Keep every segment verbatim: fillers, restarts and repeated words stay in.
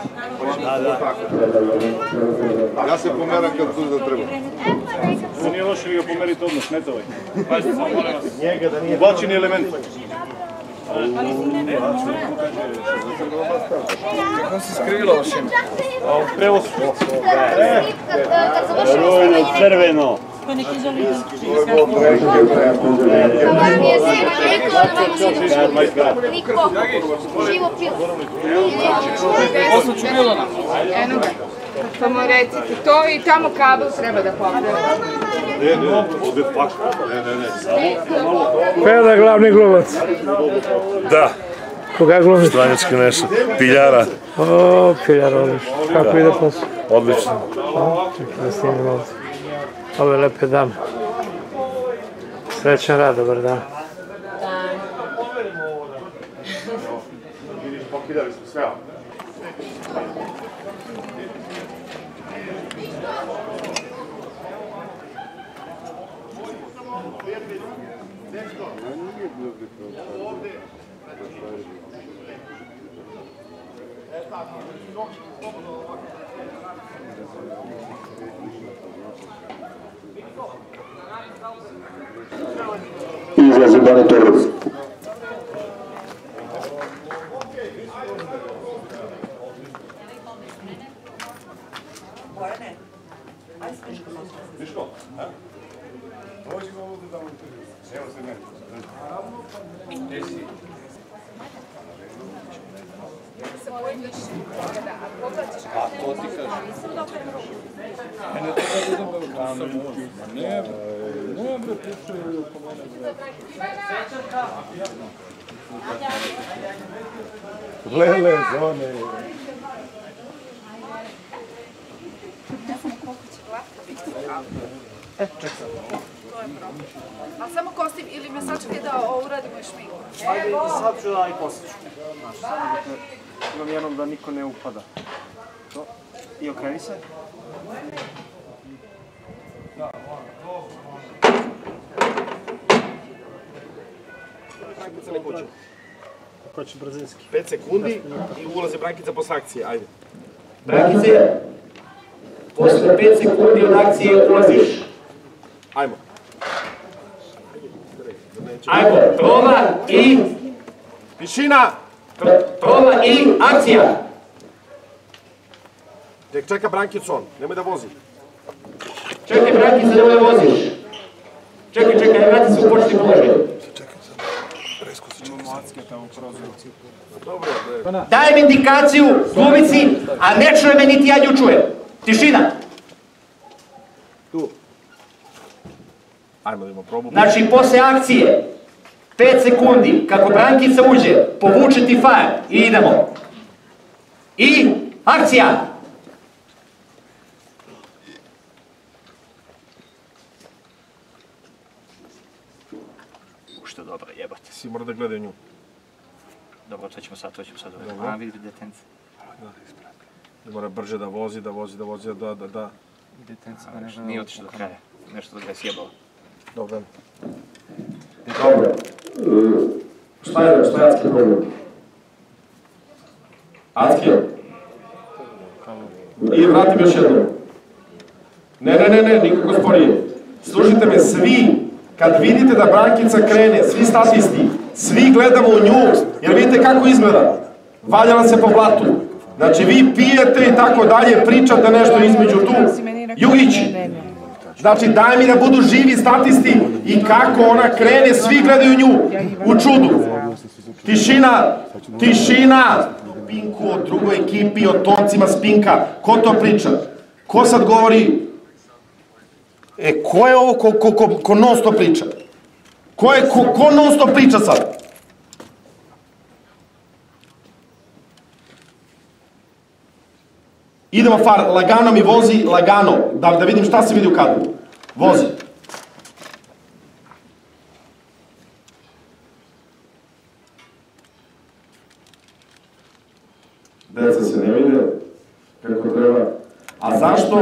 Ja se pomeram kad tu da treba. To nije loše li ga pomeriti odmah, smetavaj. Pazite samo, molim vas. Ubačeni element. Kako si skrivila ošim? Prevoz. Rojno, crveno. Poslaću Milana. Eno ga. Pa mu recite to i tamo kabel treba da popravi. Ne, ne, ovdje pak. Ne, ne, ne, samo malo. Peda glavni glumac. Da. Koga glumi? Stranjački nešto. Piljara. O, Piljara, odlično. Kako ide posao? Odlično. Čekaj da snimim ovdje. Ove lepe dame. Srećan rad, dobar dan. Pokidali smo sve. Izlazi monitor. Miško, a? Dođi ga ovdje da monitoriramo. Evo se meni. Gdje si? A, to ti kažeš. Ne, ne, ne, bre, pričaju oko mene. Lele, zone. E, ček sad. To je problem. A samo kostim ili me sačekaj da uradimo i šminku. Ajde, i sad ću da i poslije ću. Znaš, samo dok imam jednom da niko ne upada. To. I okreni se. Brankica ne kuće. Ko će brzinski? pet sekundi i ulazi Brankica posle akcije, ajde. Brankice, posle pet sekundi od akcije ulaziš. Ajmo. Ajmo, proba i... Tišina! Proba i akcija! Tek čeka Brankicu on, nemoj da vozi. Čekaj Brankica, nemoj da voziš. Čekaj, čekaj, vrati se u početni položaj. Dajem indikaciju glumici, a ne čuje me niti ja nju čujem. Tišina! Tu. Ajmo da imamo probu. Znači, posle akcije, pet sekundi, kako Brankica uđe, povuče ti fajer i idemo. I akcija! Ušte dobro, jebate. Svi mora da gledaju nju. Dobro, to ćemo sad, to ćemo sad. A, vidi detenci. Mora brže da vozi, da vozi, da vozi, da, da, da. Detenci, pa nešto nije otišlo do kraja. Nešto da ga je sjebalo. Dobro. Dobro. Šta je, šta je Acki problem? Acki? I vratim još jednom. Ne, ne, ne, ne, nikako sporije. Slušajte me, svi, kad vidite da Brankica krene, svi statisti, svi gledamo u nju, jer vidite kako izgleda. Valjala se po blatu. Znači, vi pijete i tako dalje, pričate nešto između tu. Jugić, znači, daj mi da budu živi statisti i kako ona krene, svi gledaju nju u čudu. Tišina, tišina. Pinku o drugoj ekipi, o toncima Spinka. Ko to priča? Ko sad govori? E, ko je ovo ko, ko, ko, ko non stop priča? Ko je, ko, ko non stop priča sad? Idemo far, lagano mi vozi, lagano, da, da vidim šta se vidi u kadru. Vozi. Deca se ne vide, kako treba. A zašto?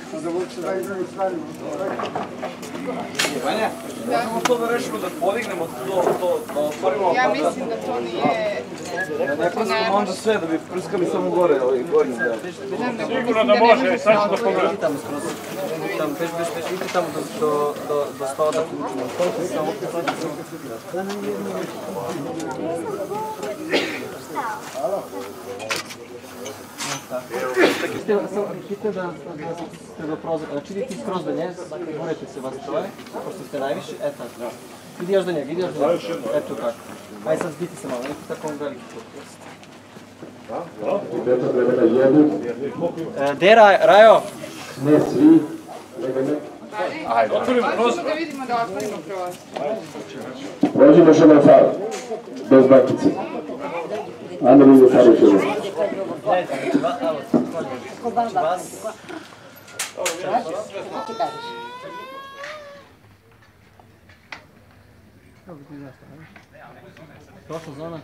Vanja, možemo to da rešimo da podignemo Ja mislim da to nije... Ne prskamo onda sve, da bi prskali samo gore, ovaj gornji deo. Sigurno da može, sad ću da pogledam. Tamo skroz, tamo, već, već, već, idi tamo do, do, do stola da ključimo. Koliko se samo Hitno da ste do prozora, znači idite skroz do nje, gurete se vas troje, pošto ste najviše, e tako. Idi još do njega, idi još do njega, eto tako. Ajde sad zbiti se malo, neki tako on veliki put. Gde Rajo? Ne svi. Ajde, otvorimo prozor. Da vidimo da otvorimo prozor. Prođimo što na far, bez bakice. Ajde vidimo faru što je. Prošla zona.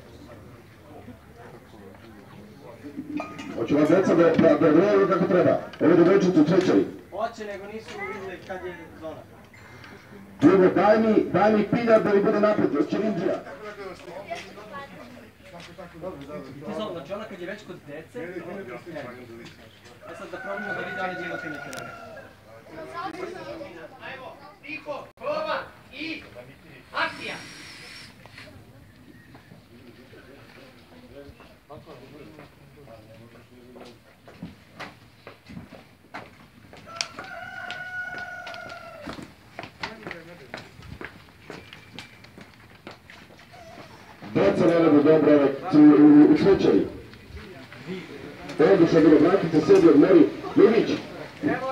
Hoću vas deca da gledaju kako treba. Evo da devojčicu trećaju. Hoće, nego nisu vidjeli kad je zona. Drugo, daj mi, daj mi pilja da mi bude napred, od Čelinđija. Ti zona, znači ona kad je već kod dece, e sad da probamo da vidi da li će imati neke rane. Ajmo, Niko, proba i akcija! Deca ne radu dobro, u svećari. Ovdje što je bilo Brankica, sedi od Meri, Ljubić.